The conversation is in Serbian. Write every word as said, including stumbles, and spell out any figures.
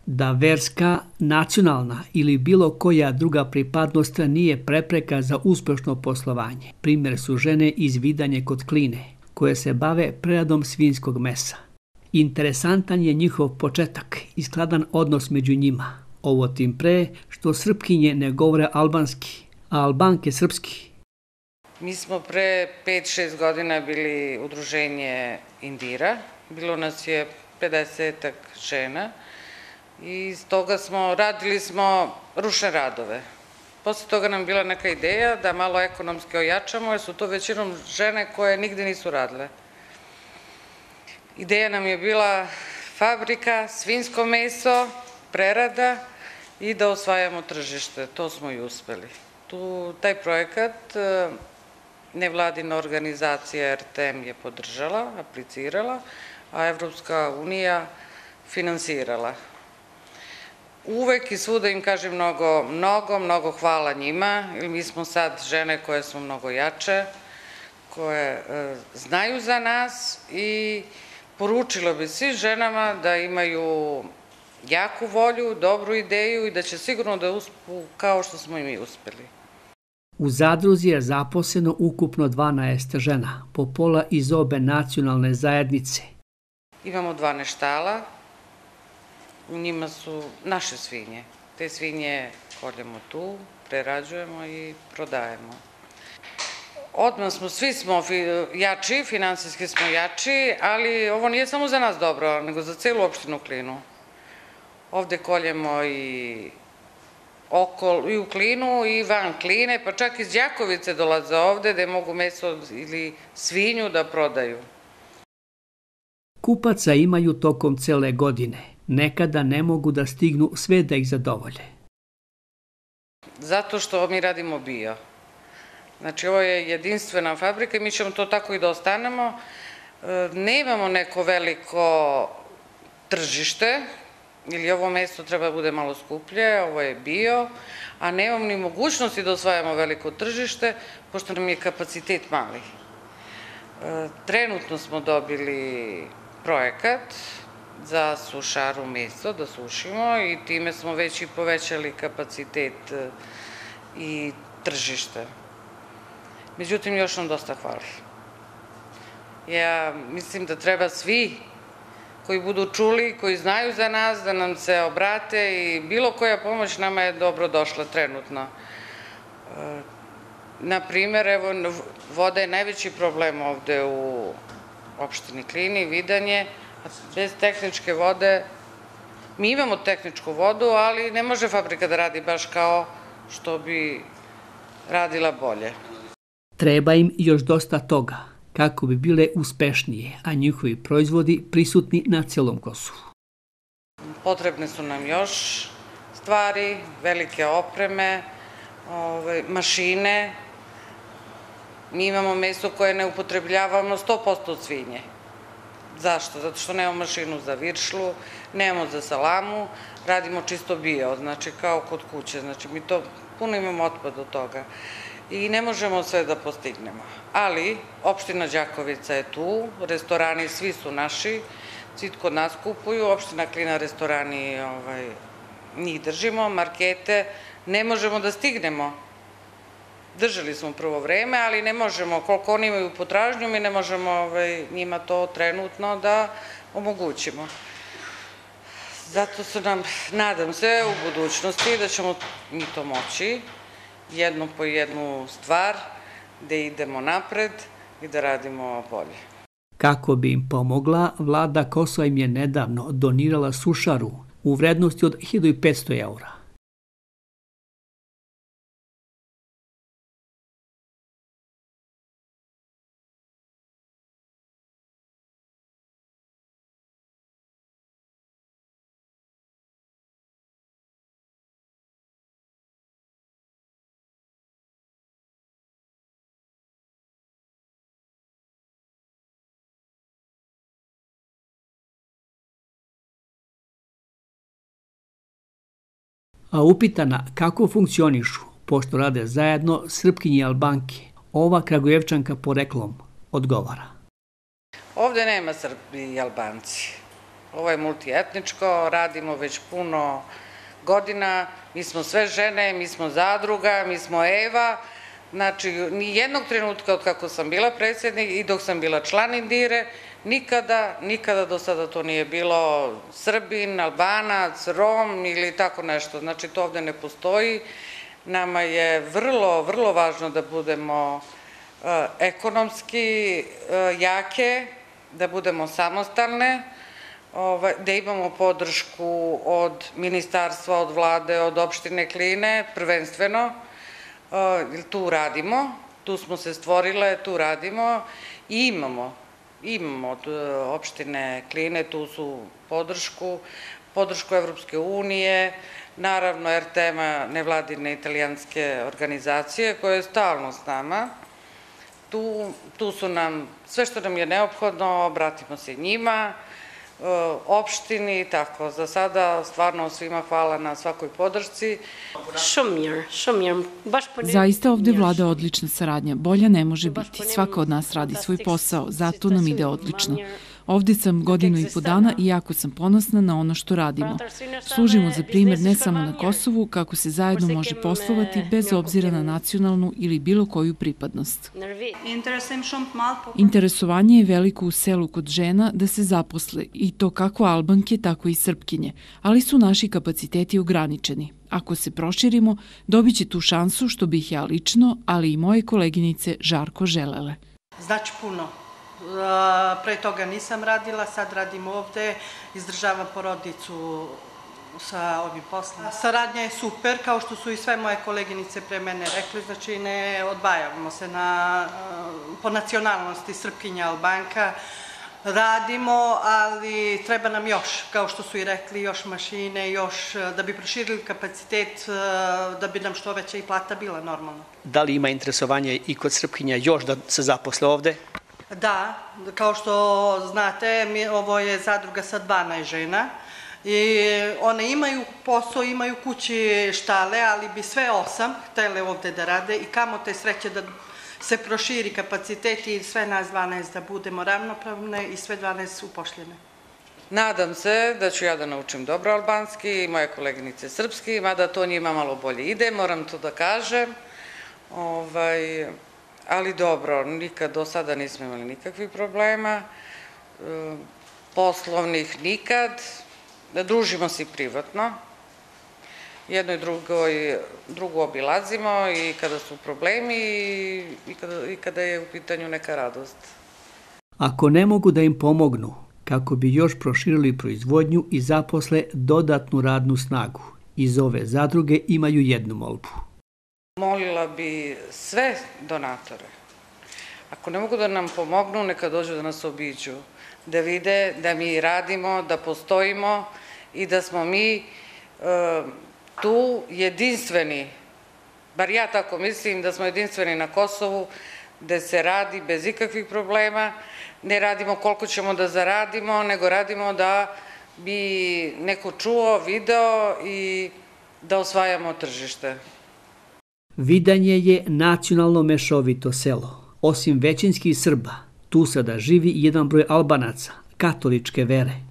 Da verska, nacionalna ili bilo koja druga pripadnost nije prepreka za uspešno poslovanje. Primjer su žene iz Vidanje kod Kline, koje se bave preradom svinjskog mesa. Interesantan je njihov početak i skladan odnos među njima. Ovo tim pre što Srpkinje ne govore albanski, a Albanke srpski. Mi smo pre pet šest godina bili udruženje Indira. Bilo nas je pedesetak žena i iz toga smo, radili smo ručne radove. Posle toga nam bila neka ideja da malo ekonomski ojačamo, jer su to većinom žene koje nigde nisu radile. Ideja nam je bila fabrika, svinjsko meso, prerada i da osvajamo tržište. To smo i uspeli. Tu, taj projekat nevladina organizacija R T M je podržala, aplicirala, a Evropska unija finansirala. Uvek i svuda im kažem mnogo, mnogo, mnogo hvala njima, jer mi smo sad žene koje su mnogo jače, koje e, znaju za nas i poručilo bi svi ženama da imaju jaku volju, dobru ideju i da će sigurno da uspu kao što smo i mi uspeli. U zadruzi je zaposleno ukupno dvanaest žena, po pola iz obe nacionalne zajednice. Imamo dvanaest štala, u njima su naše svinje. Te svinje koljemo tu, prerađujemo i prodajemo. Odmah smo, svi smo jači, finansijski smo jači, ali ovo nije samo za nas dobro, nego za celu opštinu Klinu. Ovde koljemo i okol, i u Klinu i van Kline, pa čak iz Đakovice dolaze ovde gde mogu meso ili svinju da prodaju. Kupaca imaju tokom cele godine. Nekada ne mogu da stignu sve da ih zadovolje. Zato što mi radimo bio. Znači, ovo je jedinstvena fabrika i mi ćemo to tako i da ostanemo. Nemamo neko veliko tržište, ili ovo mesto treba da bude malo skuplje, ovo je bio, a nemamo ni mogućnosti da osvajamo veliko tržište, pošto nam je kapacitet mali. Trenutno smo dobili projekat za sušaru meso, da sušimo i time smo već i povećali kapacitet i tržište. Međutim, još nam dosta hvali. Ja mislim da treba svi koji budu čuli, koji znaju za nas, da nam se obrate i bilo koja pomoć nama je dobro došla trenutno. Naprimer, evo, voda je najveći problem ovde u opštini Klini, Vidanje. Bez tehničke vode, mi imamo tehničku vodu, ali ne može fabrika da radi baš kao što bi radila bolje. Treba im još dosta toga, kako bi bile uspešnije, a njihovi proizvodi prisutni na celom Kosovu. Potrebne su nam još stvari, velike opreme, mašine. Mi imamo meso koje ne upotrebljavamo sto posto od svinje. Zašto? Zato što nemamo mašinu za viršlu, nemamo za salamu, radimo čisto bio, znači kao kod kuće, znači mi to puno imamo otpad od toga i ne možemo sve da postignemo. Ali opština Đakovica je tu, restorani svi su naši, svi kod nas kupuju, opština Klina restorani, ovaj, njih držimo, markete, ne možemo da stignemo. Držali smo prvo vreme, ali ne možemo, koliko oni imaju potražnju, mi ne možemo ovaj, njima to trenutno da omogućimo. Zato se nam, nadam se u budućnosti da ćemo mi to moći, jednu po jednu stvar, da idemo napred i da radimo bolje. Kako bi im pomogla, vlada Kosova im je nedavno donirala sušaru u vrednosti od hiljadu petsto eura. A upitana kako funkcionišu, pošto rade zajedno Srpkinje i Albanke, ova Kragujevčanka poreklom odgovara. Ovde nema Srbi i Albanci. Ovo je multietničko, radimo već puno godina, mi smo sve žene, mi smo zadruga, mi smo Eva, znači ni jednog trenutka od kako sam bila predsjednik i dok sam bila član Indire, nikada, nikada do sada to nije bilo Srbin, Albanac, Rom ili tako nešto, znači to ovde ne postoji. Nama je vrlo, vrlo važno da budemo uh, ekonomski uh, jake, da budemo samostalne, ovaj, da imamo podršku od ministarstva, od vlade, od opštine Kline, prvenstveno. Uh, tu radimo, tu smo se stvorile, tu radimo i imamo, imamo od opštine Kline, tu su podršku, podršku Evropske unije, naravno er te em-a, nevladine italijanske organizacije koje je stalno s nama. Tu, tu su nam, sve što nam je neophodno, obratimo se njima, opštini i tako. Za sada stvarno svima hvala na svakoj podršci. Zaista ovde vlada odlična saradnja. Bolja ne može biti. Svaka od nas radi svoj posao, zato nam ide odlično. Ovde sam godinu i po dana i jako sam ponosna na ono što radimo. Služimo za primjer ne samo na Kosovu, kako se zajedno može poslovati bez obzira na nacionalnu ili bilo koju pripadnost. Interesovanje je veliko u selu kod žena da se zaposle, i to kako Albanke, tako i Srpkinje, ali su naši kapaciteti ograničeni. Ako se proširimo, dobit će tu šansu, što bih ja lično, ali i moje koleginice žarko želele. Znači puno. Pre toga nisam radila, sad radim ovde, izdržavam porodicu sa ovim poslom. Saradnja je super, kao što su i sve moje koleginice pre mene rekli, znači ne odvajamo se na, po nacionalnosti Srpkinja, Albanka. Radimo, ali treba nam još, kao što su i rekli, još mašine, još da bi proširili kapacitet, da bi nam što veća i plata bila normalno. Da li ima interesovanje i kod Srpkinja još da se zaposle ovde? Da, kao što znate, ovo je zadruga sa dvanaest žena i one imaju posao, imaju kući štale, ali bi sve osam htele ovde da rade i kamo te sreće da se proširi kapacitet i sve nas dvanaest da budemo ravnopravne i sve dvanaest upošljene. Nadam se da ću ja da naučim dobro albanski i moje koleginice srpski, mada to njima malo bolje ide, moram to da kažem. Ovaj... Ali dobro, nikad do sada nismo imali nikakvih problema, poslovnih nikad, družimo se i privatno, jedno i drugoj, drugu obilazimo i kada su problemi i kada, i kada je u pitanju neka radost. Ako ne mogu da im pomognu, kako bi još proširili proizvodnju i zaposle dodatnu radnu snagu, iz ove zadruge imaju jednu molbu. Molila bi sve donatore, ako ne mogu da nam pomognu, neka dođu da nas obiđu, da vide da mi radimo, da postojimo i da smo mi e, tu jedinstveni, bar ja tako mislim, da smo jedinstveni na Kosovu, da se radi bez ikakvih problema, ne radimo koliko ćemo da zaradimo, nego radimo da bi neko čuo, video i da osvajamo tržište. Vidanje je nacionalno mešovito selo. Osim većinskih Srba, tu sada živi jedan broj Albanaca, katoličke vere.